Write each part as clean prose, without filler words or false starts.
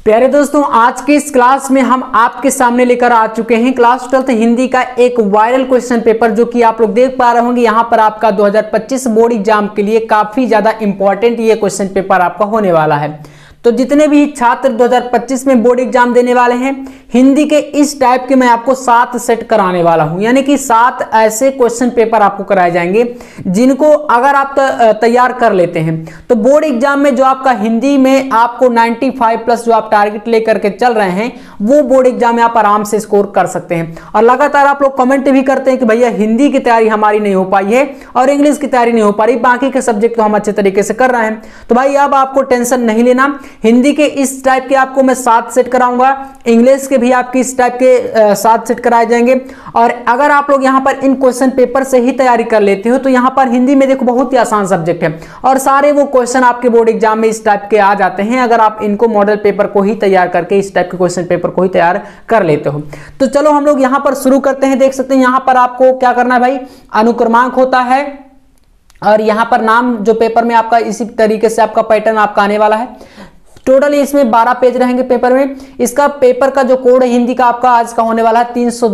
प्यारे दोस्तों, आज के इस क्लास में हम आपके सामने लेकर आ चुके हैं क्लास 12th हिंदी का एक वायरल क्वेश्चन पेपर, जो कि आप लोग देख पा रहे होंगे। यहाँ पर आपका 2025 बोर्ड एग्जाम के लिए काफी ज्यादा इंपॉर्टेंट ये क्वेश्चन पेपर आपका होने वाला है। तो जितने भी छात्र 2025 में बोर्ड एग्जाम देने वाले हैं, हिंदी के इस टाइप के मैं आपको 7 सेट कराने वाला हूं, यानी कि 7 ऐसे क्वेश्चन पेपर आपको कराए जाएंगे जिनको अगर आप तैयार कर लेते हैं तो बोर्ड एग्जाम में जो आपका हिंदी में आपको 95 प्लस जो आप टारगेट लेकर के चल रहे हैं, वो बोर्ड एग्जाम में आप आराम से स्कोर कर सकते हैं। और लगातार आप लोग कमेंट भी करते हैं कि भैया हिंदी की तैयारी हमारी नहीं हो पाई है और इंग्लिश की तैयारी नहीं हो पा रही, बाकी के सब्जेक्ट तो हम अच्छे तरीके से कर रहे हैं। तो भाई अब आपको टेंशन नहीं लेना, हिंदी के इस टाइप के आपको मैं 7 सेट कराऊंगा, इंग्लिश के भी आपकी इस टाइप के 7 सेट कराए जाएंगे। और अगर आप लोग यहां पर इन क्वेश्चन पेपर से ही तैयारी कर लेते हो तो यहां पर हिंदी में देखो बहुत ही आसान सब्जेक्ट है और सारे वो क्वेश्चन आपके बोर्ड एग्जाम में इस टाइप के आ जाते हैं, अगर आप इनको मॉडल पेपर को ही तैयार करके इस टाइप के क्वेश्चन पेपर को ही तैयार कर लेते हो। तो चलो हम लोग यहां पर शुरू करते हैं। देख सकते हैं यहां पर आपको क्या करना है भाई, अनुक्रमांक होता है और यहां पर नाम जो पेपर में आपका इसी तरीके से आपका पैटर्न आपका आने वाला है। टोटल इसमें 12 पेज रहेंगे पेपर में। इसका पेपर का जो कोड है हिंदी का आपका आज का होने वाला है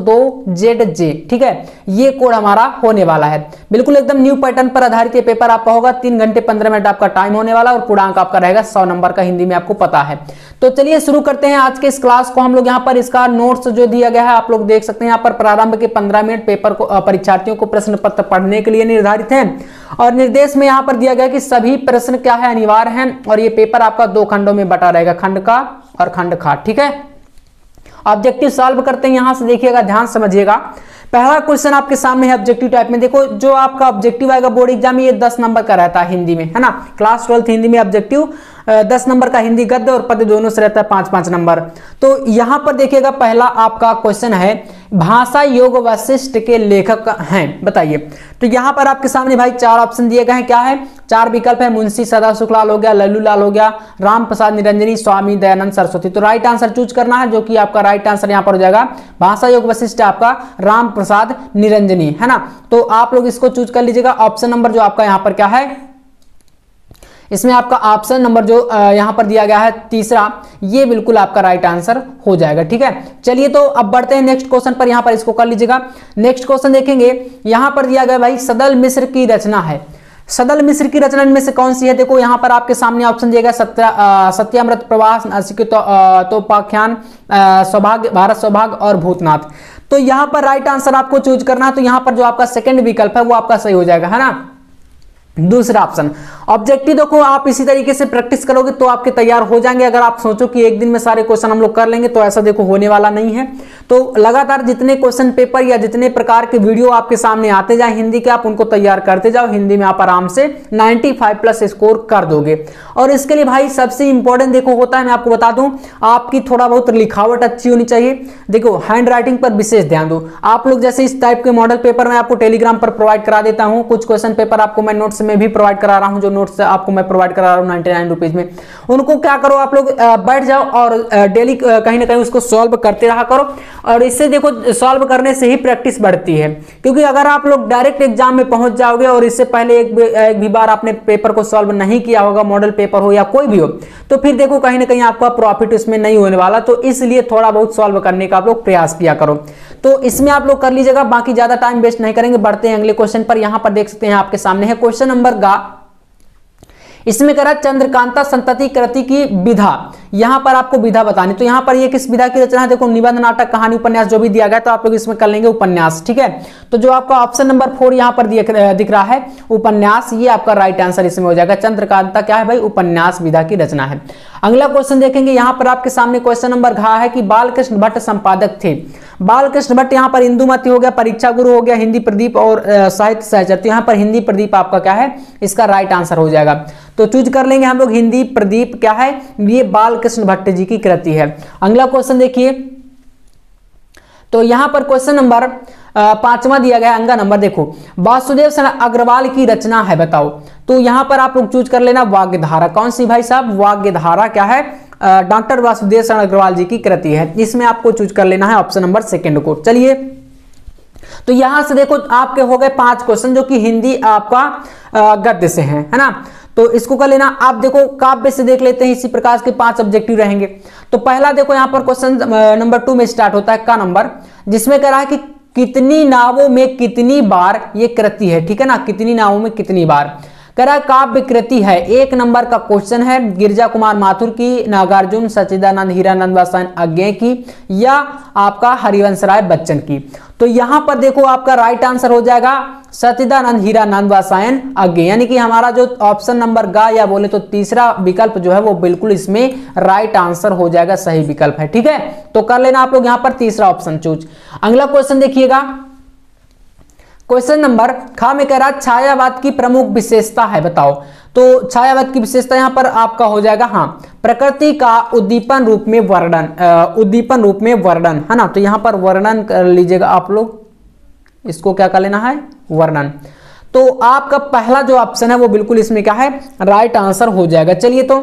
302ZJ, ठीक है, ये कोड हमारा होने वाला है। बिल्कुल एकदम न्यू पैटर्न पर आधारित ये पेपर आपका होगा। 3 घंटे 15 मिनट आपका टाइम होने वाला और पूर्णांक आपका रहेगा 100 नंबर का, हिंदी में आपको पता है। तो चलिए शुरू करते हैं आज के इस क्लास को। हम लोग यहाँ पर इसका नोट्स जो दिया गया है आप लोग देख सकते हैं। यहाँ पर प्रारंभ के 15 मिनट पेपर को परीक्षार्थियों को प्रश्न पत्र पढ़ने के लिए निर्धारित है और निर्देश में यहाँ पर दिया गया कि सभी प्रश्न क्या है, अनिवार्य है और ये पेपर आपका 2 खंडों में बटा रहेगा, खंड का और खंड खा, ठीक है। ऑब्जेक्टिव सॉल्व करते हैं, यहां से देखिएगा, ध्यान समझिएगा। पहला क्वेश्चन आपके सामने है ऑब्जेक्टिव टाइप में। देखो जो आपका ऑब्जेक्टिव आएगा बोर्ड एग्जाम में ये 10 नंबर का रहता है हिंदी में, है ना। क्लास 12th हिंदी में ऑब्जेक्टिव 10 नंबर का, हिंदी गद्य और पद्य दोनों से रहता है 5-5 नंबर। तो यहां पर देखिएगा पहला आपका क्वेश्चन है, भाषा योग वशिष्ठ के लेखक हैं, बताइए। तो यहां पर आपके सामने भाई 4 ऑप्शन दिए गए हैं। क्या है, 4 विकल्प है, मुंशी सदाशिवलाल हो गया, लल्लू लाल हो गया, राम प्रसाद निरंजनी, स्वामी दयानंद सरस्वती। तो राइट आंसर चूज करना है, जो कि आपका राइट आंसर यहां पर हो जाएगा भाषा योग वशिष्ठ आपका राम प्रसाद निरंजनी, है ना। तो आप लोग इसको चूज कर लीजिएगा। ऑप्शन नंबर जो आपका यहां पर क्या है, इसमें आपका ऑप्शन नंबर जो यहां पर दिया गया है तीसरा, ये बिल्कुल आपका राइट आंसर हो जाएगा, ठीक है। चलिए तो अब बढ़ते हैं नेक्स्ट क्वेश्चन पर, यहां पर इसको कर लीजिएगा। नेक्स्ट क्वेश्चन देखेंगे, यहां पर दिया गया भाई सदल मिश्र की रचना है। सदल मिश्र की रचना इनमें से कौन सी है? देखो यहां पर आपके सामने ऑप्शन दिया गया सत्यामृत प्रवास, तोपाख्यान, सौभाग्य, भारत सौभाग्य और भूतनाथ। तो यहां पर राइट आंसर आपको चूज करना है। तो यहां पर जो आपका सेकंड विकल्प है वो आपका सही हो जाएगा, है ना, दूसरा ऑप्शन। ऑब्जेक्टिव देखो आप इसी तरीके से प्रैक्टिस करोगे तो आपके तैयार हो जाएंगे। अगर आप सोचो कि एक दिन में सारे क्वेश्चन हम लोग कर लेंगे तो ऐसा देखो होने वाला नहीं है। तो लगातार जितने क्वेश्चन पेपर या जितने प्रकार के वीडियो आपके सामने आते जाए हिंदी के, आप उनको तैयार करते जाओ। हिंदी में आप आराम से 95 प्लस स्कोर कर दोगे। और इसके लिए भाई सबसे इंपॉर्टेंट देखो होता है, मैं आपको बता दूं, आपकी थोड़ा बहुत लिखावट अच्छी होनी चाहिए। देखो हैंड राइटिंग पर विशेष ध्यान दो। आप लोग जैसे इस टाइप के मॉडल पेपर मैं आपको टेलीग्राम पर प्रोवाइड करा देता हूं, कुछ क्वेश्चन पेपर आपको मैं नोट्स में भी प्रोवाइड करा रहा हूं, जो नोट्स आपको मैं प्रोवाइड करा रहा हूं 99 रुपीज में। उनको क्या करो, आप लोग बैठ जाओ और डेली कहीं ना कहीं उसको सॉल्व करते रहा करो। और इससे देखो सॉल्व करने से ही प्रैक्टिस बढ़ती है, क्योंकि अगर आप लोग डायरेक्ट एग्जाम में पहुंच जाओगे और इससे पहले एक भी बार आपने पेपर को सॉल्व नहीं किया होगा, मॉडल पेपर हो या कोई भी हो, तो फिर देखो कहीं ना कहीं आपका प्रॉफिट इसमें नहीं होने वाला। तो इसलिए थोड़ा बहुत सॉल्व करने का आप लोग प्रयास किया करो। तो इसमें आप लोग कर लीजिएगा, बाकी ज्यादा टाइम वेस्ट नहीं करेंगे, बढ़ते हैं अगले क्वेश्चन पर। यहां पर देख सकते हैं आपके सामने है क्वेश्चन नंबर गा, इसमें करा चंद्रकांता संतति कृति की विधा। यहां पर आपको विधा बतानी, तो यहां पर ये किस विधा की रचना है? देखो निबंध, नाटक, कहानी, उपन्यास जो भी दिया गया तो आप लोग इसमें कर लेंगे उपन्यास, ठीक है। तो जो आपका ऑप्शन नंबर 4 यहां पर दिख रहा है उपन्यास, ये आपका राइट आंसर इसमें हो जाएगा। चंद्रकांता क्या है भाई? उपन्यास विधा की रचना है। अगला क्वेश्चन देखेंगे, यहां पर आपके सामने क्वेश्चन नंबर घ है कि बालकृष्ण भट्ट संपादक थे। बालकृष्ण भट्ट यहाँ पर इंदुमती हो गया, परीक्षा गुरु हो गया, हिंदी प्रदीप और साहित्य सहचर। तो यहाँ पर हिंदी प्रदीप आपका क्या है? इसका राइट आंसर हो जाएगा। तो चूज कर लेंगे हम लोग हिंदी प्रदीप क्या है? ये बालकृष्ण भट्ट जी की कृति है। अगला क्वेश्चन देखिए, तो यहां पर क्वेश्चन नंबर 5वां दिया गया, अंगा नंबर देखो, वासुदेव शरण अग्रवाल की रचना है, बताओ। तो यहां पर आप लोग चूज कर लेना वाग्यधारा। कौन सी भाई साहब? वाग्यधारा क्या है? डॉक्टर वासुदेव शरण अग्रवाल जी की कृति है। इसमें आपको चूज कर लेना है ऑप्शन नंबर 2 को। चलिए तो यहां से देखो आपके हो गए 5 क्वेश्चन जो कि हिंदी आपका गद्य से है ना। तो इसको कर लेना। आप देखो काव्य से देख लेते हैं, इसी प्रकार के 5 ऑब्जेक्टिव रहेंगे। तो पहला देखो यहाँ पर क्वेश्चन नंबर 2 में स्टार्ट होता है का नंबर, जिसमें कह रहा है कि कितनी नावों में कितनी बार ये कृति है, ठीक है ना, कितनी नावों में कितनी बार। कह रहा है काव्य कृति है, 1 नंबर का क्वेश्चन है, गिरिजा कुमार माथुर की, नागार्जुन, सच्चिदानंद हीरानंद वात्स्यायन अज्ञेय की, या आपका हरिवंश राय बच्चन की। तो यहां पर देखो आपका राइट आंसर हो जाएगा सच्चिदानंद हीरानंद वात्स्यायन अज्ञेय, यानी कि हमारा जो ऑप्शन नंबर गा या बोले तो तीसरा विकल्प जो है वो बिल्कुल इसमें राइट आंसर हो जाएगा, सही विकल्प है, ठीक है। तो कर लेना आप लोग यहां पर तीसरा ऑप्शन चूज। अगला क्वेश्चन देखिएगा, क्वेश्चन नंबर खा में कह रहा है छायावाद की प्रमुख विशेषता है, बताओ। तो छायावाद की विशेषता यहां पर आपका हो जाएगा हाँ, प्रकृति का उद्दीपन रूप में वर्णन, उद्दीपन रूप में वर्णन, है ना। तो यहां पर वर्णन कर लीजिएगा आप लोग, इसको क्या कर लेना है, वर्णन। तो आपका पहला जो ऑप्शन है वो बिल्कुल इसमें क्या है, राइट आंसर हो जाएगा। चलिए तो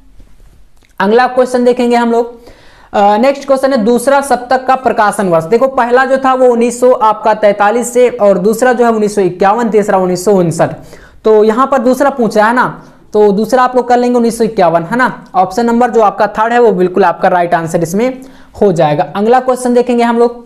अगला क्वेश्चन देखेंगे हम लोग। नेक्स्ट क्वेश्चन है दूसरा सप्तक का प्रकाशन वर्ष। देखो पहला जो था वो 1943 से, और दूसरा जो है 1951, तीसरा 1959। तो यहां पर दूसरा पूछा है ना, तो दूसरा आप लोग कर लेंगे 1951, है ना। ऑप्शन नंबर जो आपका थर्ड है वो बिल्कुल आपका राइट आंसर इसमें हो जाएगा। अगला क्वेश्चन देखेंगे हम लोग।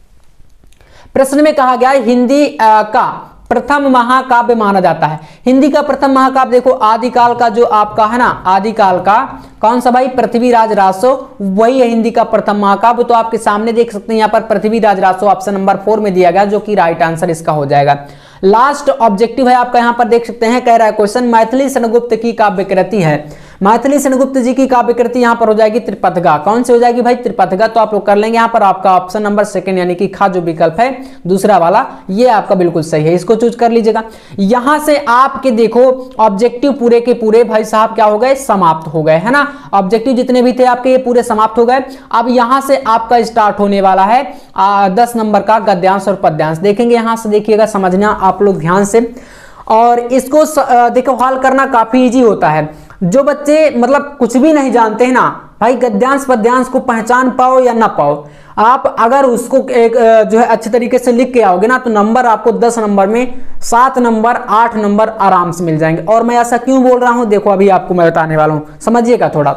प्रश्न में कहा गया है हिंदी का प्रथम महाकाव्य माना जाता है। हिंदी का प्रथम महाकाव्य देखो आदिकाल का जो आपका है ना, आदिकाल का कौन सा भाई, पृथ्वीराज रासो, वही है हिंदी का प्रथम महाकाव्य। तो आपके सामने देख सकते हैं यहाँ पर पृथ्वीराज रासो ऑप्शन नंबर 4 में दिया गया, जो कि राइट आंसर इसका हो जाएगा। लास्ट ऑब्जेक्टिव है आपका, यहाँ पर देख सकते हैं, कह रहा है क्वेश्चन मैथिली सेनगुप्त की काव्य कृति है। मैथिली सेनगुप्त जी की काव्य कृति यहाँ पर हो जाएगी त्रिपथगा। कौन सी हो जाएगी भाई, त्रिपथगा। तो आप लोग कर लेंगे यहाँ पर आपका ऑप्शन नंबर 2 यानी कि खा जो विकल्प है दूसरा वाला, ये आपका बिल्कुल सही है, इसको चूज कर लीजिएगा। यहां से आपके देखो ऑब्जेक्टिव पूरे के पूरे भाई साहब क्या हो गए, समाप्त हो गए, है ना। ऑब्जेक्टिव जितने भी थे आपके ये पूरे समाप्त हो गए। अब यहां से आपका स्टार्ट होने वाला है 10 नंबर का गद्यांश और पद्यांश। देखेंगे यहां से, देखिएगा, समझना आप लोग ध्यान से। और इसको देखो हल करना काफी इजी होता है। जो बच्चे मतलब कुछ भी नहीं जानते हैं ना भाई, गद्यांश पद्यांश को पहचान पाओ या ना पाओ, आप अगर उसको एक जो है अच्छे तरीके से लिख के आओगे ना, तो नंबर आपको 10 नंबर में 7 नंबर 8 नंबर आराम से मिल जाएंगे। और मैं ऐसा क्यों बोल रहा हूं, देखो अभी आपको मैं बताने वाला हूं, समझिएगा थोड़ा।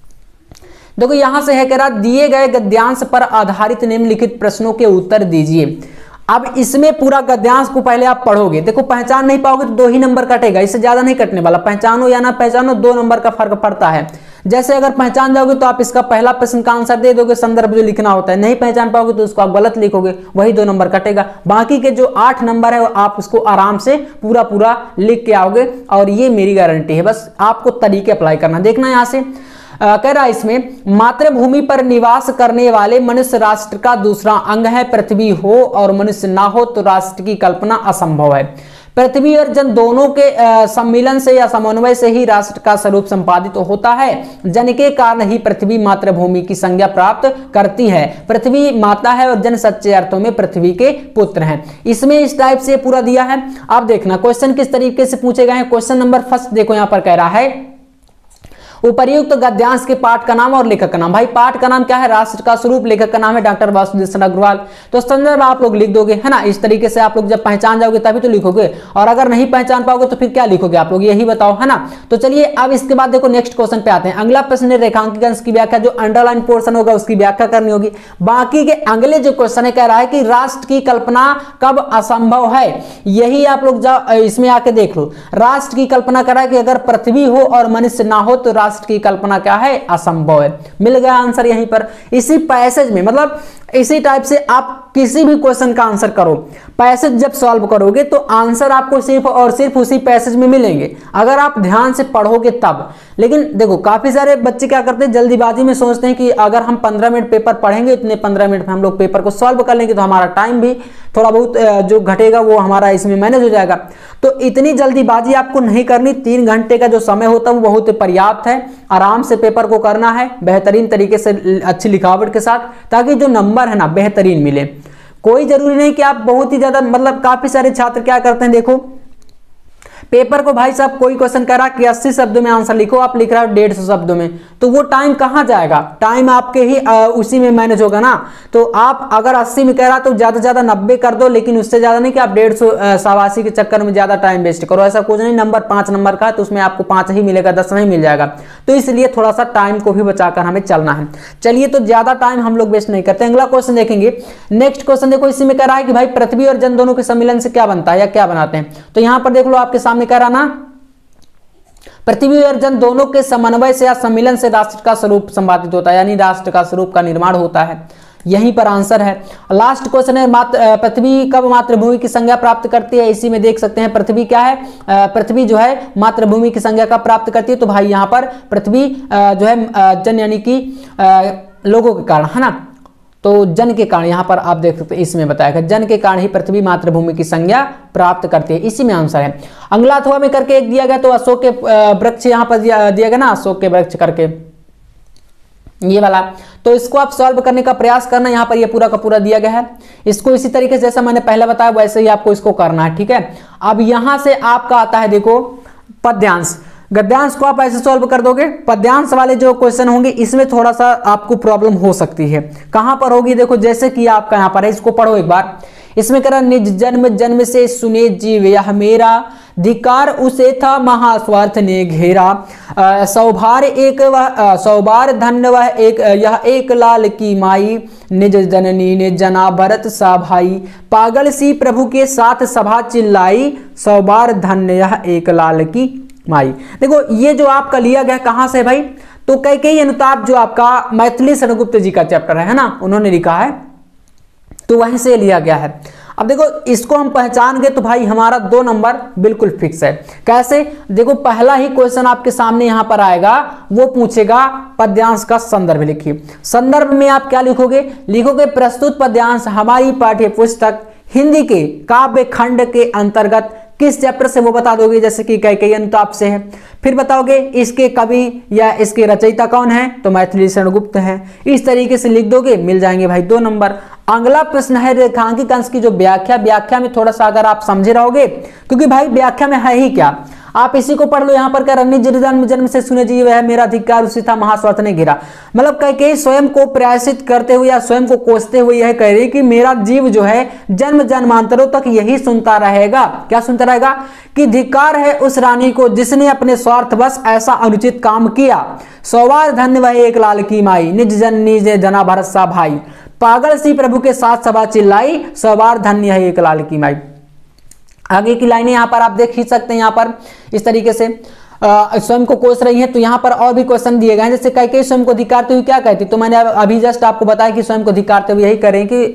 देखो यहां से है कह रहा दिए गए गद्यांश पर आधारित निम्नलिखित प्रश्नों के उत्तर दीजिए। अब इसमें पूरा गद्यांश को पहले आप पढ़ोगे, देखो पहचान नहीं पाओगे तो 2 ही नंबर कटेगा, इससे ज्यादा नहीं कटने वाला। पहचानो या ना पहचानो 2 नंबर का फर्क पड़ता है। जैसे अगर पहचान जाओगे तो आप इसका पहला प्रश्न का आंसर दे दोगे, संदर्भ जो लिखना होता है। नहीं पहचान पाओगे तो उसको आप गलत लिखोगे, वही 2 नंबर कटेगा। बाकी के जो 8 नंबर है आप उसको आराम से पूरा पूरा लिख के आओगे, और ये मेरी गारंटी है। बस आपको तरीके अप्लाई करना। देखना यहां से कह रहा है इसमें मातृभूमि पर निवास करने वाले मनुष्य राष्ट्र का दूसरा अंग है। पृथ्वी हो और मनुष्य ना हो तो राष्ट्र की कल्पना असंभव है। पृथ्वी और जन दोनों के सम्मिलन से या समन्वय से ही राष्ट्र का स्वरूप संपादित होता है। जन के कारण ही पृथ्वी मातृभूमि की संज्ञा प्राप्त करती है। पृथ्वी माता है और जन सच्चे अर्थों में पृथ्वी के पुत्र हैं। इसमें इस टाइप से पूरा दिया है। आप देखना क्वेश्चन किस तरीके से पूछे गए हैं। क्वेश्चन नंबर फर्स्ट देखो यहां पर कह रहा है उपर्युक्त गद्यांश के पाठ का नाम और लेखक का नाम। भाई पाठ का नाम क्या है, राष्ट्र का स्वरूप। लेखक का नाम है डॉक्टर वासुदेव अग्रवाल। तो संदर्भ आप लोग लिख दोगे, है ना। इस तरीके से आप लोग जब पहचान जाओगे तभी तो लिखोगे, और अगर नहीं पहचान पाओगे तो फिर क्या लिखोगे आप लोग, यही बताओ, है ना। तो चलिए अब इसके बाद देखो नेक्स्ट क्वेश्चन पे आते हैं। अगला प्रश्न है रेखांकित अंश की व्याख्या। जो अंडरलाइन पोर्शन होगा उसकी व्याख्या करनी होगी। बाकी के अगले जो क्वेश्चन है कह रहा है कि राष्ट्र की कल्पना कब असंभव है, यही आप लोग इसमें आके देख लो। राष्ट्र की कल्पना कर रहा है कि अगर पृथ्वी हो और मनुष्य ना हो तो राष्ट्र की कल्पना क्या है, असंभव है। मिल गया आंसर यहीं पर, इसी पैसेज में। मतलब इसी टाइप से आप किसी भी क्वेश्चन का आंसर करो, पैसेज जब सॉल्व करोगे तो आंसर आपको सिर्फ और सिर्फ उसी पैसेज में मिलेंगे, अगर आप ध्यान से पढ़ोगे तब। लेकिन देखो काफी सारे बच्चे क्या करते हैं, जल्दीबाजी में सोचते हैं कि अगर हम 15 मिनट पेपर पढ़ेंगे, इतने 15 मिनट में हम लोग पेपर को सॉल्व कर लेंगे तो हमारा टाइम भी थोड़ा बहुत जो घटेगा वो हमारा इसमें मैनेज हो जाएगा। तो इतनी जल्दीबाजी आपको नहीं करनी। 3 घंटे का जो समय होता है वो बहुत पर्याप्त है। आराम से पेपर को करना है, बेहतरीन तरीके से, अच्छी लिखावट के साथ, ताकि जो नंबर है ना बेहतरीन मिले। कोई जरूरी नहीं कि आप बहुत ही ज्यादा, मतलब काफी सारे छात्र क्या करते हैं देखो, पेपर को भाई साहब कोई क्वेश्चन कह रहा कि 80 शब्दों में आंसर लिखो, आप लिख रहे हो 150 शब्दों में, तो वो टाइम कहाँ जाएगा? टाइम आपके ही उसी में मैनेज होगा ना। तो आप अगर 80 में कह रहा तो ज्यादा से ज्यादा 90 कर दो, लेकिन उससे ज्यादा नहीं कि आप 150 शाबाशी के चक्कर में ज्यादा टाइम वेस्ट करो। ऐसा कुछ नहीं, नंबर 5 नंबर का है तो उसमें आपको 5 ही मिलेगा, 10 नहीं मिल जाएगा। तो इसलिए थोड़ा सा टाइम को भी बचाकर हमें चलना है। चलिए, तो ज्यादा टाइम हम लोग वेस्ट नहीं करते, अगला क्वेश्चन देखेंगे। नेक्स्ट क्वेश्चन देखो, इसी में कह रहा है कि भाई पृथ्वी और जन दोनों के सम्मिलन से क्या बनता है या क्या बनाते हैं। तो यहां पर देख लो, आपके सामने कह रहा ना, पृथ्वी और जन दोनों के समन्वय से या सम्मिलन से राष्ट्र का स्वरूप संपादित होता है, यानी राष्ट्र का स्वरूप का निर्माण होता है। यहीं पर आंसर है। लास्ट क्वेश्चन है, पृथ्वी कब मातृभूमि की संज्ञा प्राप्त करती है। इसी में देख सकते हैं पृथ्वी क्या है, पृथ्वी जो है मातृभूमि की संज्ञा कब प्राप्त करती है। तो भाई यहाँ पर पृथ्वी जो है जन यानी कि लोगों के कारण, है ना, तो जन के कारण यहाँ पर आप देख सकते हैं इसमें बताया गया, जन के कारण ही पृथ्वी मातृभूमि की संज्ञा प्राप्त करती है। इसी में आंसर है। अगला अथवा में करके एक दिया गया, तो अशोक के वृक्ष यहाँ पर दिया गया ना, अशोक के वृक्ष करके ये वाला। तो इसको आप सॉल्व करने का प्रयास करना, यहाँ पर ये पूरा का पूरा दिया गया है। इसको इसी तरीके से जैसा मैंने पहले बताया वैसे ही आपको इसको करना है, ठीक है। अब यहां से आपका आता है देखो पद्यांश। गद्यांश को आप ऐसे सॉल्व कर दोगे। पद्यांश वाले जो क्वेश्चन होंगे इसमें थोड़ा सा आपको प्रॉब्लम हो सकती है। कहां पर होगी देखो, जैसे कि आपका यहां पर है, इसको पढ़ो एक बार। इसमें कह रहा, निज जन्म जन्म से सुने जीव यह मेरा, धिकार उसे था महास्वार्थ ने घेरा। सौभार एक वह सौभार धन्य वह एक यह एक लाल की माई, निज जननी ने जना भरत सा भाई, पागल सी प्रभु के साथ सभा चिल्लाई, सौभार धन्य यह एक लाल की माई। देखो ये जो आपका लिया गया कहां से भाई, तो कैकेयी अनुताप जो आपका मैथिली शरणगुप्त जी का चैप्टर है ना, उन्होंने लिखा है, तो वहीं से लिया गया है। अब देखो इसको हम पहचान गए तो भाई हमारा 2 नंबर बिल्कुल फिक्स है। कैसे, देखो पहला ही क्वेश्चन आपके सामने यहां पर आएगा, वो पूछेगा पद्यांश का संदर्भ लिखिए। संदर्भ में आप क्या लिखोगे, लिखोगे प्रस्तुत पद्यांश हमारी पाठ्य पुस्तक हिंदी के काव्य खंड के अंतर्गत किस चैप्टर से, वो बता दोगे, जैसे कि कैकेयी अनुताप से है। फिर बताओगे इसके कवि या इसके रचयिता कौन है, तो मैथिली शरणगुप्त है। इस तरीके से लिख दोगे, मिल जाएंगे भाई 2 नंबर। अगला प्रश्न है रेखांकित अंश की जो व्याख्या। व्याख्या में थोड़ा सा अगर आप समझे रहोगे, क्योंकि भाई व्याख्या में है ही क्या, आप इसी को पढ़ लो। यहाँ पर क्या, निज जन्म जन्म से सुने जीव है मेरा, धिक्कार उसी था महास्वार्थ ने घिरा। मतलब कैकेयी स्वयं को प्रायश्चित करते हुए या स्वयं को कोसते हुए यह कह रही कि मेरा जीव जो है जन्म जन्मांतरों तक यही सुनता रहेगा। क्या सुनता रहेगा, कि धिक्कार है उस रानी को जिसने अपने स्वार्थवश ऐसा अनुचित काम किया, सौवार धन्य वह एक लाल की माई, निज जननी ने जना भरत सा भाई, पागल सी प्रभु के साथ सभा चिल्लाई, सौवार धन्य है एक लाल की माई। आगे की लाइनें यहाँ पर आप देख ही सकते हैं। यहाँ पर इस तरीके से स्वयं को कोस रही है, तो यहाँ पर और भी क्वेश्चन दिए गए हैं। जैसे कैकेयी स्वयं को धिक्कारते हुए क्या कहती, तो मैंने अभी जस्ट आपको बताया कि स्वयं को धिक्कारते हुए यही करें कि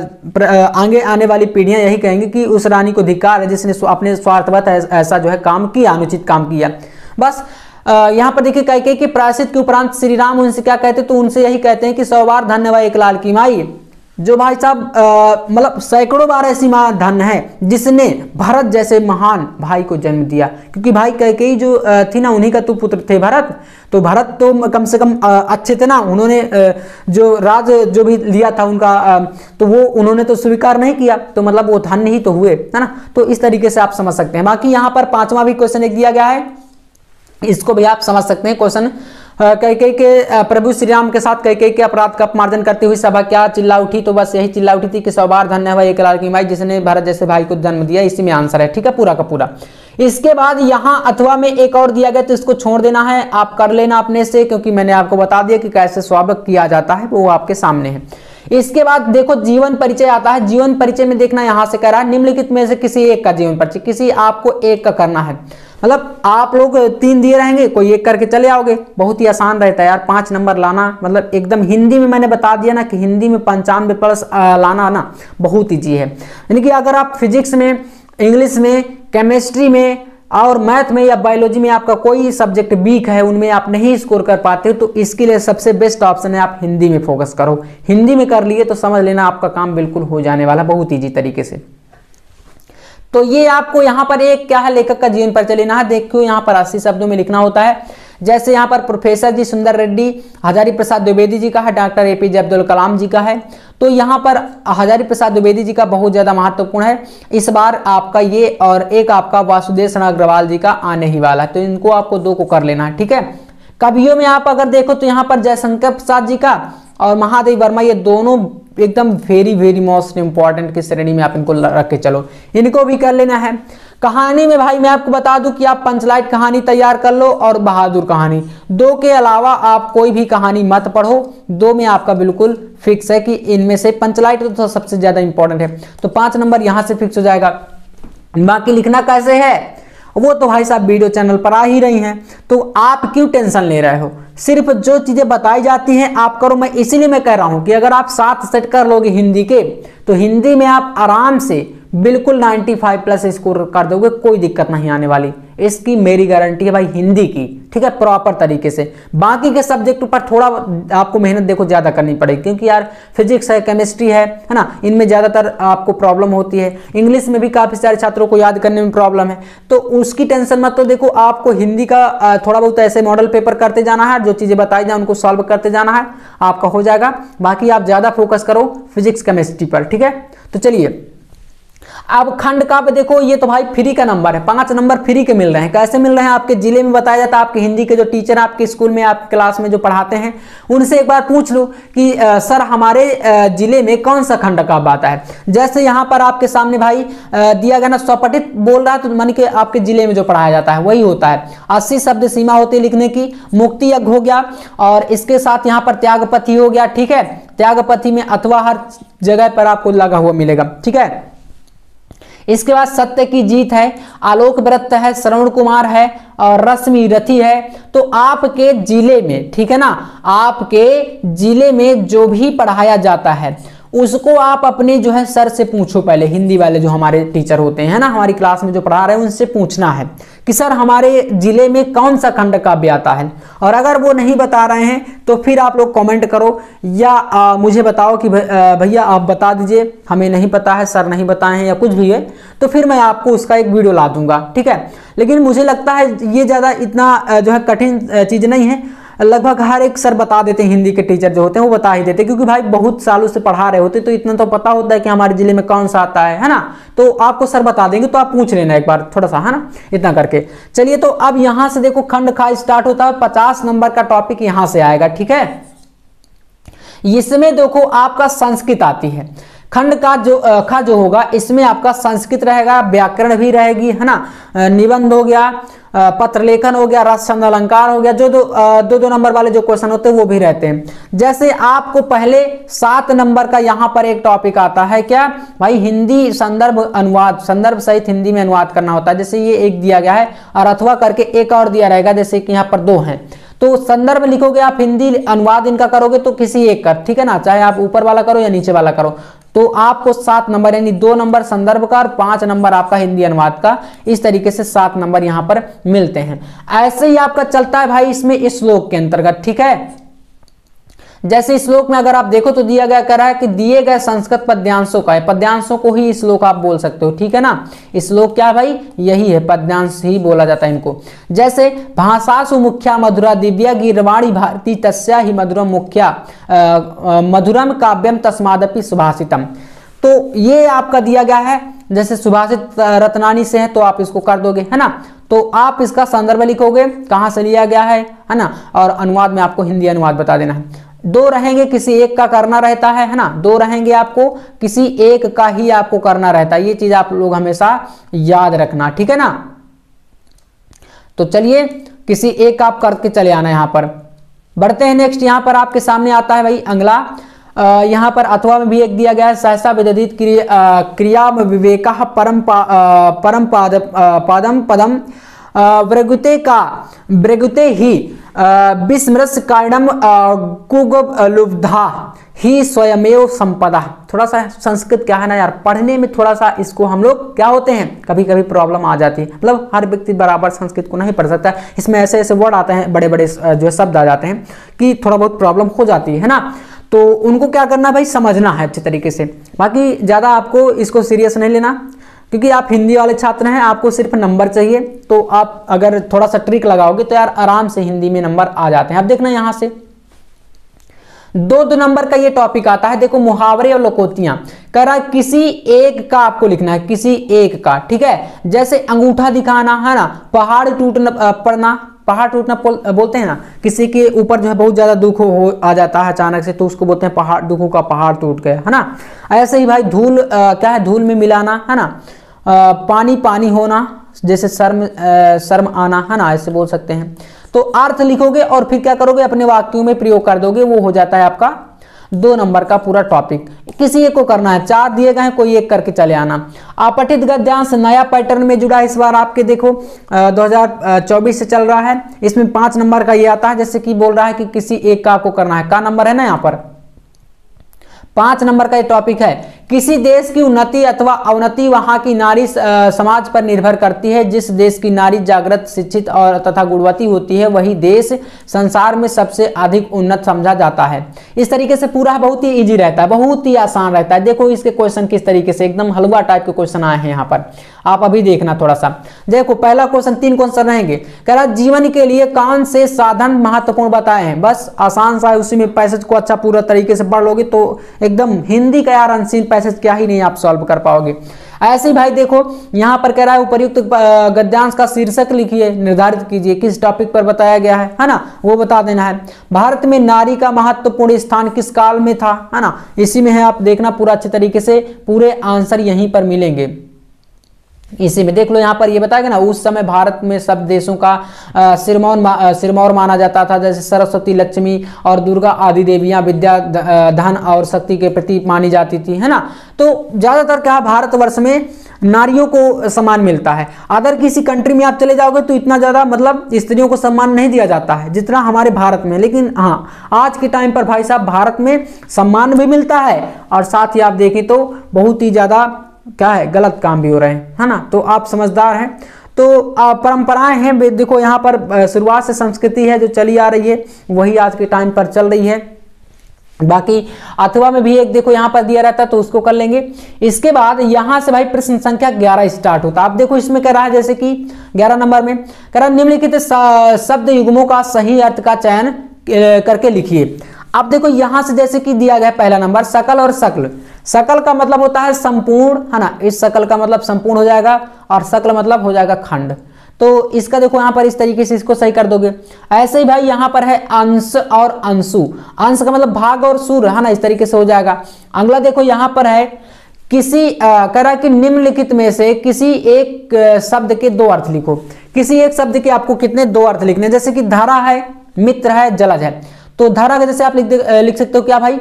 आगे आने वाली पीढ़ियां यही कहेंगी कि उस रानी को धिक्कार है जिसने अपने स्वार्थवश ऐसा जो है काम किया, अनुचित काम किया। बस यहाँ पर देखिए कैकेयी के प्रायश्चित के उपरांत श्री राम उनसे क्या कहते, तो उनसे यही कहते हैं कि सौवार धन्य वह एक लाल की माई, जो भाई साहब मतलब सैकड़ों बार ऐसी मां धन है जिसने भरत जैसे महान भाई को जन्म दिया। क्योंकि भाई कैकेयी जो थी ना, उन्हीं का तो पुत्र थे भरत, तो भरत तो कम से कम अच्छे थे ना, उन्होंने जो राज जो भी लिया था उनका, तो वो उन्होंने तो स्वीकार नहीं किया, तो मतलब वो धन्य ही तो हुए, है ना। तो इस तरीके से आप समझ सकते हैं। बाकी यहाँ पर 5वां भी क्वेश्चन एक दिया गया है, इसको भी आप समझ सकते हैं। क्वेश्चन, कैकेयी के प्रभु श्री राम के साथ कैकेयी के अपराध का अपमार्जन करते हुए सभा क्या चिल्ला उठी, तो बस यही चिल्ला उठी थी कि सौभार धन्य है एक लाल की माई जिसने भरत जैसे भाई को जन्म दिया। इसी में आंसर है, ठीक है, पूरा का पूरा। इसके बाद यहाँ अथवा में एक और दिया गया, तो इसको छोड़ देना है, आप कर लेना अपने से, क्योंकि मैंने आपको बता दिया कि कैसे स्वागत किया जाता है, वो आपके सामने है। इसके बाद देखो जीवन परिचय आता है। जीवन परिचय में देखना यहां से कह रहा है निम्नलिखित में से किसी एक का जीवन परिचय, किसी आपको एक का करना है। मतलब आप लोग 3 दिए रहेंगे, कोई एक करके चले आओगे, बहुत ही आसान रहता है यार। 5 नंबर लाना मतलब एकदम, हिंदी में मैंने बता दिया ना कि हिंदी में 95+ लाना ना बहुत ईजी है। यानी कि अगर आप फिजिक्स में, इंग्लिश में, केमिस्ट्री में और मैथ में या बायोलॉजी में आपका कोई सब्जेक्ट वीक है, उनमें आप नहीं स्कोर कर पाते हो, तो इसके लिए सबसे बेस्ट ऑप्शन है आप हिंदी में फोकस करो। हिंदी में कर लिए तो समझ लेना आपका काम बिल्कुल हो जाने वाला, बहुत ईजी तरीके से। तो ये आपको यहाँ पर एक क्या है, लेखक का जीवन परिचय लेना है। देखो यहाँ पर 80 शब्दों में लिखना होता है। जैसे यहाँ पर प्रोफेसर जी सुंदर रेड्डी हजारी प्रसाद द्विवेदी जी का है, डॉक्टर एपीजे अब्दुल कलाम जी का है। तो यहाँ पर हजारी प्रसाद द्विवेदी जी का बहुत ज्यादा महत्वपूर्ण है इस बार आपका ये, और एक आपका वासुदेव शरण अग्रवाल जी का आने ही वाला है, तो इनको आपको 2 को कर लेना है, ठीक है। कवियों में आप अगर देखो तो यहाँ पर जयशंकर प्रसाद जी का और महादेव वर्मा, ये दोनों एकदम वेरी वेरी मोस्ट इंपॉर्टेंट की श्रेणी में आप इनको रख के चलो, इनको भी कर लेना है। कहानी में भाई मैं आपको बता दूं कि आप पंचलाइट कहानी तैयार कर लो और बहादुर कहानी, 2 के अलावा आप कोई भी कहानी मत पढ़ो, 2 में आपका बिल्कुल फिक्स है कि इनमें से पंचलाइट तो सबसे ज्यादा इंपॉर्टेंट है, तो 5 नंबर यहां से फिक्स हो जाएगा। बाकी लिखना कैसे है वो तो भाई साहब वीडियो चैनल पर आ ही रही हैं, तो आप क्यों टेंशन ले रहे हो, सिर्फ जो चीजें बताई जाती हैं आप करो। मैं इसीलिए मैं कह रहा हूं कि अगर आप 7 सेट कर लोगे हिंदी के, तो हिंदी में आप आराम से बिल्कुल 95 प्लस स्कोर कर दोगे, कोई दिक्कत नहीं आने वाली, इसकी मेरी गारंटी है भाई हिंदी की, ठीक है, प्रॉपर तरीके से। बाकी के सब्जेक्ट पर थोड़ा आपको मेहनत देखो ज्यादा करनी पड़ेगी, क्योंकि यार फिजिक्स है, केमिस्ट्री है ना, इनमें ज्यादातर आपको प्रॉब्लम होती है। इंग्लिश में भी काफी सारे छात्रों को याद करने में प्रॉब्लम है, तो उसकी टेंशन मत। तो देखो आपको हिंदी का थोड़ा बहुत ऐसे मॉडल पेपर करते जाना है, जो चीजें बताई जाए उनको सॉल्व करते जाना है, आपका हो जाएगा। बाकी आप ज्यादा फोकस करो फिजिक्स केमिस्ट्री पर, ठीक है। तो चलिए अब खंड का पे देखो, ये तो भाई फ्री का नंबर है, 5 नंबर फ्री के मिल रहे हैं। कैसे मिल रहे हैं, आपके जिले में बताया जाता है, आपके हिंदी के जो टीचर आपके स्कूल में आपके क्लास में जो पढ़ाते हैं उनसे एक बार पूछ लो कि सर हमारे जिले में कौन सा खंड का आता है। जैसे यहाँ पर आपके सामने भाई दिया गया ना, स्वपठित बोल रहा है, तो मान के आपके जिले में जो पढ़ाया जाता है वही होता है। 80 शब्द सीमा होती है लिखने की। मुक्ति यज्ञ हो गया, और इसके साथ यहाँ पर त्यागपति हो गया, ठीक है। त्यागपति में अथवा हर जगह पर आपको लगा हुआ मिलेगा, ठीक है। इसके बाद सत्य की जीत है, आलोक व्रत है, श्रवण कुमार है और रश्मि रथी है। तो आपके जिले में, ठीक है ना, आपके जिले में जो भी पढ़ाया जाता है उसको आप अपने जो है सर से पूछो पहले, हिंदी वाले जो हमारे टीचर होते हैं ना, हमारी क्लास में जो पढ़ा रहे हैं उनसे पूछना है कि सर हमारे जिले में कौन सा खंड काव्य आता है। और अगर वो नहीं बता रहे हैं तो फिर आप लोग कमेंट करो या मुझे बताओ कि भैया आप बता दीजिए, हमें नहीं पता है, सर नहीं बताए हैं या कुछ भी है, तो फिर मैं आपको उसका एक वीडियो ला दूंगा, ठीक है। लेकिन मुझे लगता है ये ज़्यादा इतना जो है कठिन चीज़ नहीं है, लगभग हर एक सर बता देते हैं, हिंदी के टीचर जो होते हैं वो बता ही देते हैं, क्योंकि भाई बहुत सालों से पढ़ा रहे होते, तो इतना तो पता होता है कि हमारे जिले में कौन सा आता है ना। तो आपको सर बता देंगे, तो आप पूछ लेना एक बार थोड़ा सा, है ना, इतना करके। चलिए तो अब यहां से देखो खंड खा स्टार्ट होता है, 50 नंबर का टॉपिक यहां से आएगा, ठीक है। इसमें देखो आपका संस्कृत आती है, खंड का जो खा जो होगा इसमें आपका संस्कृत रहेगा, व्याकरण भी रहेगी, है ना, निबंध हो गया, पत्र लेखन हो गया, रस छंद अलंकार हो गया, जो दो नंबर वाले जो क्वेश्चन होते हैं वो भी रहते हैं। जैसे आपको पहले 7 नंबर का यहाँ पर एक टॉपिक आता है, क्या भाई, हिंदी संदर्भ अनुवाद, संदर्भ सहित हिंदी में अनुवाद करना होता है। जैसे ये एक दिया गया है और अथवा करके एक और दिया रहेगा, जैसे कि यहाँ पर 2 हैं, तो संदर्भ लिखोगे आप, हिंदी अनुवाद इनका करोगे तो किसी एक का, ठीक है ना, चाहे आप ऊपर वाला करो या नीचे वाला करो, तो आपको 7 नंबर, यानी 2 नंबर संदर्भ का और 5 नंबर आपका हिंदी अनुवाद का, इस तरीके से 7 नंबर यहां पर मिलते हैं। ऐसे ही आपका चलता है भाई इसमें श्लोक के अंतर्गत, ठीक है। जैसे श्लोक में अगर आप देखो तो दिया गया कह रहा है कि दिए गए संस्कृत पद्यांशों का है, पद्यांशों को ही श्लोक आप बोल सकते हो, ठीक है ना। श्लोक क्या भाई, यही है, पद्यांश ही बोला जाता है इनको। जैसे भाषासु मुख्या मधुरा दिव्या गीर्वाणी भारती तस्या ही मधुरम मुख्या मधुरम काव्यम तस्मादपि सुभाषितम। तो ये आपका दिया गया है, जैसे सुभाषित रत्नानी से है तो आप इसको कर दोगे, है ना। तो आप इसका संदर्भ लिखोगे, कहां से लिया गया है ना, और अनुवाद में आपको हिंदी अनुवाद बता देना है। 2 रहेंगे, किसी एक का करना रहता है ना, 2 रहेंगे, आपको किसी एक का ही आपको करना रहता है, ये चीज आप लोग हमेशा याद रखना, ठीक है ना। तो चलिए किसी एक आप करके चले आना। यहां पर बढ़ते हैं नेक्स्ट, यहां पर आपके सामने आता है भाई अगला, यहां पर अथवा में भी एक दिया गया है, सहसा विदधित क्रिया विवेक परम पादम पदम व्रगुते ही विस्मृत कारणम कुगलुब्धा ही स्वयमेव संपदा। थोड़ा सा संस्कृत क्या है ना यार, पढ़ने में थोड़ा सा इसको हम लोग क्या होते हैं, कभी कभी प्रॉब्लम आ जाती है, मतलब हर व्यक्ति बराबर संस्कृत को नहीं पढ़ सकता, इसमें ऐसे ऐसे वर्ड आते हैं, बड़े बड़े जो शब्द आ जाते हैं कि थोड़ा बहुत प्रॉब्लम हो जाती है ना। तो उनको क्या करना भाई, समझना है अच्छे तरीके से। बाकी ज़्यादा आपको इसको सीरियस नहीं लेना, क्योंकि आप हिंदी वाले छात्र हैं, आपको सिर्फ नंबर चाहिए, तो आप अगर थोड़ा सा ट्रिक लगाओगे तो यार आराम से हिंदी में नंबर आ जाते हैं। अब देखना यहां से 2 नंबर का ये टॉपिक आता है, देखो मुहावरे और लोकोक्तियां। कह रहा है किसी एक का आपको लिखना है, किसी एक का, ठीक है। जैसे अंगूठा दिखाना है ना, पहाड़ टूटना पड़ना, पहाड़ टूटना बोलते हैं ना, किसी के ऊपर जो है बहुत ज्यादा दुख हो आ जाता है अचानक से, तो उसको बोलते हैं पहाड़, दुखों का पहाड़ टूट गया, है ना। ऐसे ही भाई धूल क्या है, धूल में मिलाना, है ना। पानी पानी होना, जैसे शर्म आना, है ना, ऐसे बोल सकते हैं। तो अर्थ लिखोगे और फिर क्या करोगे, अपने वाक्यों में प्रयोग कर दोगे, वो हो जाता है आपका 2 नंबर का पूरा टॉपिक। किसी एक को करना है, 4 दिए गए हैं, कोई एक करके चले आना। अपठित गद्यांश नया पैटर्न में जुड़ा है इस बार आपके, देखो 2024 से चल रहा है। इसमें 5 नंबर का ये आता है, जैसे कि बोल रहा है कि किसी एक का आपको करना है, का नंबर है ना यहाँ पर 5 नंबर का ये टॉपिक है। किसी देश की उन्नति अथवा अवनति वहां की नारी समाज पर निर्भर करती है। जिस देश की नारी जागृत, शिक्षित और तथा गुणवती होती है, वही देश संसार में सबसे अधिक उन्नत समझा जाता है। इस तरीके से पूरा बहुत ही इजी रहता है, बहुत ही आसान रहता है। देखो इसके क्वेश्चन किस तरीके से एकदम हलवा टाइप के क्वेश्चन आए हैं यहाँ पर, आप अभी देखना थोड़ा सा। देखो पहला क्वेश्चन, 3 क्वेश्चन रहेंगे। कह रहा जीवन के लिए कौन से साधन महत्वपूर्ण बताए हैं। बस आसान सा है, उसी में पैसेज को अच्छा पूरा तरीके से पढ़ लोगे तो एकदम हिंदी का यार अनसीन पैसेज क्या ही नहीं आप सॉल्व कर पाओगे। ऐसे ही भाई देखो यहां पर कह रहा है उपयुक्त गद्यांश का शीर्षक लिखिए, निर्धारित कीजिए किस टॉपिक पर बताया गया है ना, वो बता देना है। भारत में नारी का महत्वपूर्ण स्थान किस काल में था, है ना, इसी में है, आप देखना पूरा अच्छे तरीके से, पूरे आंसर यहीं पर मिलेंगे। इसी में देख लो यहाँ पर ये बताएगा ना, उस समय भारत में सब देशों का सिरमौर माना जाता था। जैसे सरस्वती, लक्ष्मी और दुर्गा आदि देवियां विद्या, धन और शक्ति के प्रतीक मानी जाती थी, है ना। तो ज्यादातर क्या भारतवर्ष में नारियों को सम्मान मिलता है। अदर किसी कंट्री में आप चले जाओगे तो इतना ज्यादा मतलब स्त्रियों को सम्मान नहीं दिया जाता है जितना हमारे भारत में। लेकिन हाँ, आज के टाइम पर भाई साहब भारत में सम्मान भी मिलता है और साथ ही आप देखें तो बहुत ही ज्यादा क्या है, गलत काम भी हो रहे हैं, है ना। तो आप समझदार हैं। तो परंपराएं हैं, देखो यहाँ पर शुरुआत से संस्कृति है जो चली आ रही है, वही आज के टाइम पर चल रही है। बाकी अथवा में भी एक देखो यहाँ पर दिया रहता है, तो उसको कर लेंगे। इसके बाद यहाँ से भाई प्रश्न संख्या 11 स्टार्ट होता है। आप देखो इसमें कह रहा है, जैसे कि 11 नंबर में कह रहा है निम्नलिखित शब्द युग्मों का सही अर्थ का चयन करके लिखिए। अब देखो यहां से जैसे कि दिया गया पहला नंबर सकल और शकल। सकल का मतलब होता है संपूर्ण, है ना, इस सकल का मतलब संपूर्ण हो जाएगा और शकल मतलब हो जाएगा खंड। तो इसका देखो यहां पर इस तरीके से इसको सही कर दोगे। ऐसे ही भाई यहां पर है अंश और अंशु, अंश का मतलब भाग और सूर, है ना, इस तरीके से हो जाएगा। अगला देखो यहां पर है किसी करा कि निम्नलिखित में से किसी एक शब्द के 2 अर्थ लिखो। किसी एक शब्द के आपको कितने 2 अर्थ लिखने, जैसे कि धारा है, मित्र है, जलज है। तो धारा का जैसे आप लिख सकते हो क्या भाई,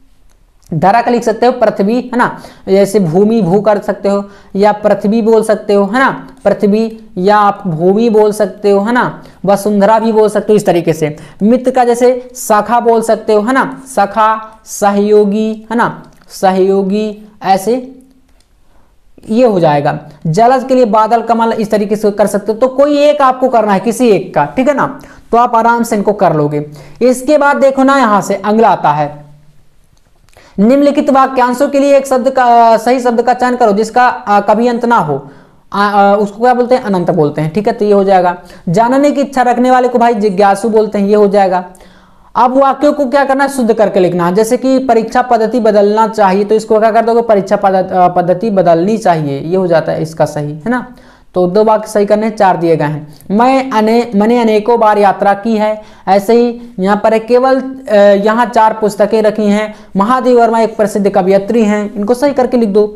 धारा का लिख सकते हो पृथ्वी, है ना, जैसे भूमि भू कर सकते हो, या पृथ्वी बोल सकते हो, है ना, पृथ्वी, या आप भूमि बोल सकते हो, है ना, वसुंधरा भी बोल सकते हो इस तरीके से। मित्र का जैसे शाखा बोल सकते हो, है ना, शाखा, सहयोगी, है ना, सहयोगी, ऐसे ये हो जाएगा। जलज के लिए बादल, कमल, इस तरीके से कर सकते हो। तो कोई एक आपको करना है, किसी एक का, ठीक है ना, तो आप आराम से इनको कर लोगे। इसके बाद देखो ना यहां से अगला आता है निम्नलिखित वाक्यांशों के लिए एक शब्द का सही शब्द का चयन करो जिसका कभी अंत ना हो। उसको क्या बोलते हैं, अनंत बोलते हैं, ठीक है। तो ये हो जाएगा। जानने की इच्छा रखने वाले को भाई जिज्ञासु बोलते हैं, ये हो जाएगा। अब वाक्यों को क्या करना है, शुद्ध करके लिखना है। जैसे कि परीक्षा पद्धति बदलना चाहिए, तो इसको क्या कर दोगे, परीक्षा पद्धति बदलनी चाहिए, ये हो जाता है इसका सही, है ना। तो 2 वाक्य सही करने, 4 दिए गए हैं। मैंने अनेकों बार यात्रा की है, ऐसे ही यहाँ पर है। केवल यहाँ 4 पुस्तकें रखी हैं। महादेव वर्मा एक प्रसिद्ध कवयित्री हैं, इनको सही करके लिख दो।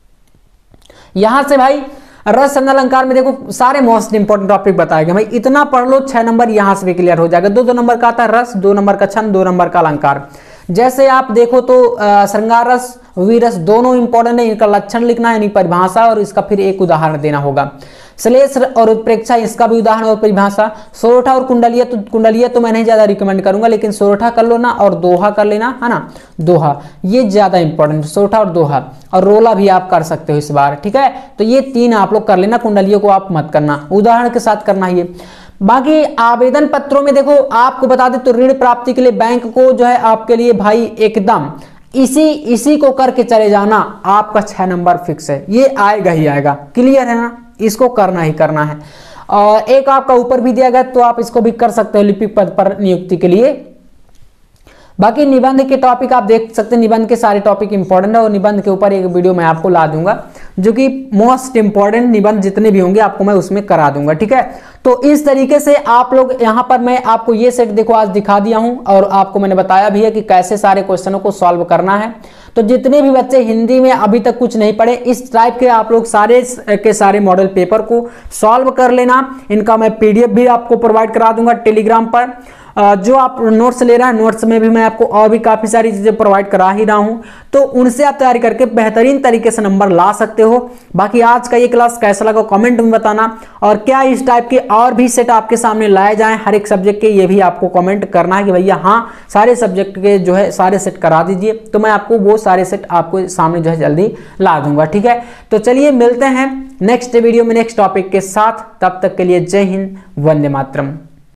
यहां से भाई रस अलंकार में देखो सारे मोस्ट इंपोर्टेंट टॉपिक बताए गए भाई, इतना पढ़ लो 6 नंबर यहां से भी क्लियर हो जाएगा। 2 नंबर का आता है रस, 2 नंबर का छंद, 2 नंबर का अलंकार। जैसे आप देखो तो श्रृंगार रस, वीरस दोनों इंपॉर्टेंट है, इनका लक्षण लिखना है, यानी परिभाषा, और इसका फिर एक उदाहरण देना होगा। श्लेष और उत्प्रेक्षा, इसका भी उदाहरण और परिभाषा। सोरठा और कुंडलिया तो मैं नहीं ज्यादा रिकमेंड करूंगा, लेकिन सोरठा कर लो ना, और दोहा कर लेना, है ना, दोहा ये ज्यादा इंपॉर्टेंट, सोरठा और दोहा। और रोला भी आप कर सकते हो इस बार, ठीक है। तो ये 3 आप लोग कर लेना, कुंडलियों को आप मत करना, उदाहरण के साथ करना ये। बाकी आवेदन पत्रों में देखो आपको बता दें तो ऋण प्राप्ति के लिए बैंक को जो है आपके लिए भाई एकदम इसी को करके चले जाना, आपका 6 नंबर फिक्स है, ये आएगा ही आएगा। क्लियर है ना, इसको करना ही करना है। और एक आपका ऊपर भी दिया गया, तो आप इसको भी कर सकते हो लिपिक पद पर नियुक्ति के लिए। बाकी निबंध के टॉपिक आप देख सकते हैं, निबंध के सारे टॉपिक इंपॉर्टेंट है, और निबंध के ऊपर एक वीडियो मैं आपको ला दूंगा, जो कि मोस्ट इंपॉर्टेंट निबंध जितने भी होंगे आपको मैं उसमें करा दूंगा। ठीक है, तो इस तरीके से आप लोग यहां पर मैं आपको ये सेट देखो आज दिखा दिया हूं, और आपको मैंने बताया भी है कि कैसे सारे क्वेश्चनों को सॉल्व करना है। तो जितने भी बच्चे हिंदी में अभी तक कुछ नहीं पढ़े, इस टाइप के आप लोग सारे के सारे मॉडल पेपर को सॉल्व कर लेना। इनका मैं पीडीएफ भी आपको प्रोवाइड करा दूंगा टेलीग्राम पर। जो आप नोट्स ले रहे हैं, नोट्स में भी मैं आपको और भी काफी सारी चीजें प्रोवाइड करा ही रहा हूं, तो उनसे आप तैयारी करके बेहतरीन तरीके से नंबर ला सकते हो। बाकी आज का ये क्लास कैसा लगा कमेंट में बताना, और क्या इस टाइप के और भी सेट आपके सामने लाए जाएं हर एक सब्जेक्ट के, ये भी आपको कमेंट करना है कि भैया हाँ सारे सब्जेक्ट के जो है सारे सेट करा दीजिए, तो मैं आपको वो सारे सेट आपको सामने जो है जल्दी ला दूंगा। ठीक है, तो चलिए मिलते हैं नेक्स्ट वीडियो में नेक्स्ट टॉपिक के साथ, तब तक के लिए जय हिंद, वंदे मातरम।